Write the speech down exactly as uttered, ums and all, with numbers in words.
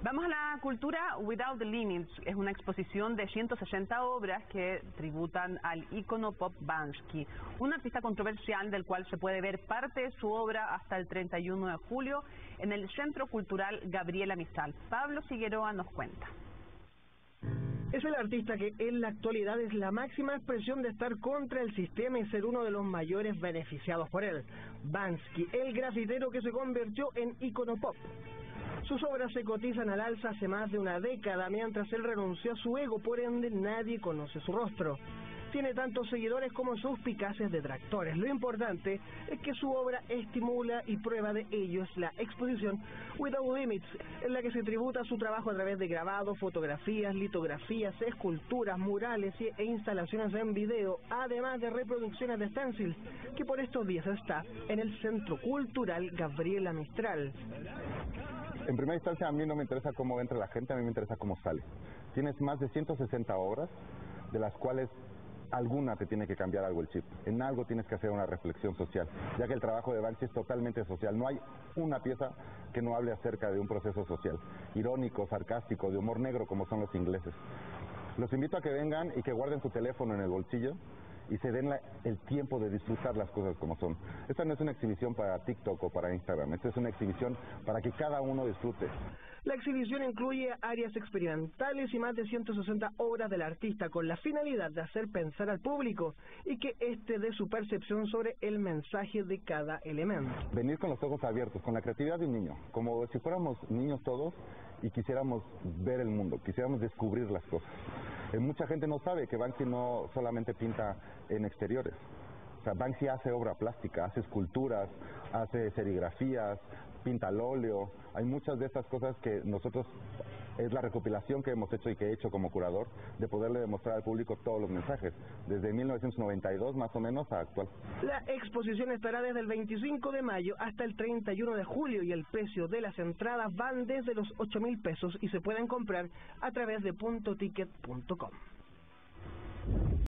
Vamos a la cultura. Without the Limits es una exposición de ciento sesenta obras que tributan al ícono pop Banksy, un artista controversial del cual se puede ver parte de su obra hasta el treinta y uno de julio en el Centro Cultural Gabriela Mistral. Pablo Figueroa nos cuenta. Es el artista que en la actualidad es la máxima expresión de estar contra el sistema y ser uno de los mayores beneficiados por él. Banksy, el grafitero que se convirtió en ícono pop. Sus obras se cotizan al alza hace más de una década, mientras él renunció a su ego, por ende nadie conoce su rostro. Tiene tantos seguidores como suspicaces detractores. Lo importante es que su obra estimula y prueba de ello es la exposición Without Limits, en la que se tributa su trabajo a través de grabados, fotografías, litografías, esculturas, murales e instalaciones en video, además de reproducciones de stencil, que por estos días está en el Centro Cultural Gabriela Mistral. En primera instancia, a mí no me interesa cómo entra la gente, a mí me interesa cómo sale. Tienes más de ciento sesenta obras, de las cuales alguna te tiene que cambiar algo el chip. En algo tienes que hacer una reflexión social, ya que el trabajo de Banksy es totalmente social. No hay una pieza que no hable acerca de un proceso social, irónico, sarcástico, de humor negro, como son los ingleses. Los invito a que vengan y que guarden su teléfono en el bolsillo y se den la, el tiempo de disfrutar las cosas como son. Esta no es una exhibición para TikTok o para Instagram, esta es una exhibición para que cada uno disfrute. La exhibición incluye áreas experimentales y más de ciento sesenta obras del artista, con la finalidad de hacer pensar al público y que éste dé su percepción sobre el mensaje de cada elemento. Venir con los ojos abiertos, con la creatividad de un niño, como si fuéramos niños todos y quisiéramos ver el mundo, quisiéramos descubrir las cosas. Eh, mucha gente no sabe que Banksy no solamente pinta en exteriores. O sea, Banksy hace obra plástica, hace esculturas, hace serigrafías, pinta al óleo. Hay muchas de estas cosas que nosotros, es la recopilación que hemos hecho y que he hecho como curador, de poderle demostrar al público todos los mensajes, desde mil novecientos noventa y dos más o menos a actual. La exposición estará desde el veinticinco de mayo hasta el treinta y uno de julio y el precio de las entradas van desde los ocho mil pesos y se pueden comprar a través de punto ticket punto com.